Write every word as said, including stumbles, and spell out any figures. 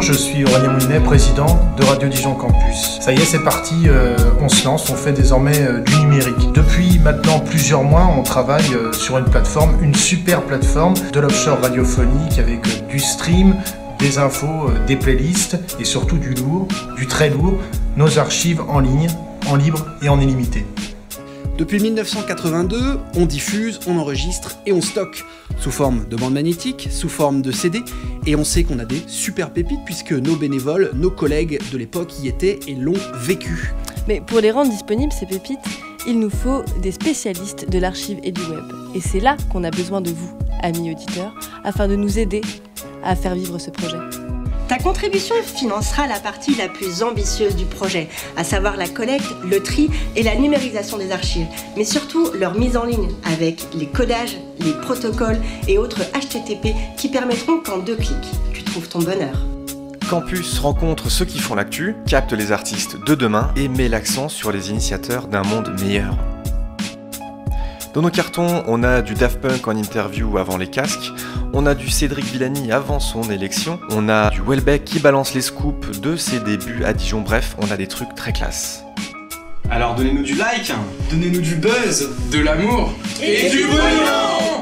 je suis Aurélien Moulinet, président de Radio Dijon Campus. Ça y est, c'est parti, euh, on se lance, on fait désormais euh, du numérique. Depuis maintenant plusieurs mois, on travaille euh, sur une plateforme, une super plateforme de l'offshore radiophonique avec euh, du stream, des infos, euh, des playlists et surtout du lourd, du très lourd, nos archives en ligne, en libre et en illimité. Depuis mille neuf cent quatre-vingt-deux, on diffuse, on enregistre et on stocke, sous forme de bande magnétique, sous forme de C D, et on sait qu'on a des super pépites puisque nos bénévoles, nos collègues de l'époque y étaient et l'ont vécu. Mais pour les rendre disponibles, ces pépites, il nous faut des spécialistes de l'archive et du web. Et c'est là qu'on a besoin de vous, amis auditeurs, afin de nous aider à faire vivre ce projet. Ta contribution financera la partie la plus ambitieuse du projet, à savoir la collecte, le tri et la numérisation des archives, mais surtout leur mise en ligne avec les codages, les protocoles et autres H T T P qui permettront qu'en deux clics, tu trouves ton bonheur. Campus rencontre ceux qui font l'actu, capte les artistes de demain et met l'accent sur les initiateurs d'un monde meilleur. Dans nos cartons, on a du Daft Punk en interview avant les casques, on a du Cédric Villani avant son élection, on a du Welbeck qui balance les scoops de ses débuts à Dijon, bref, on a des trucs très classe. Alors donnez-nous du like, donnez-nous du buzz, de l'amour et, et du bouillon.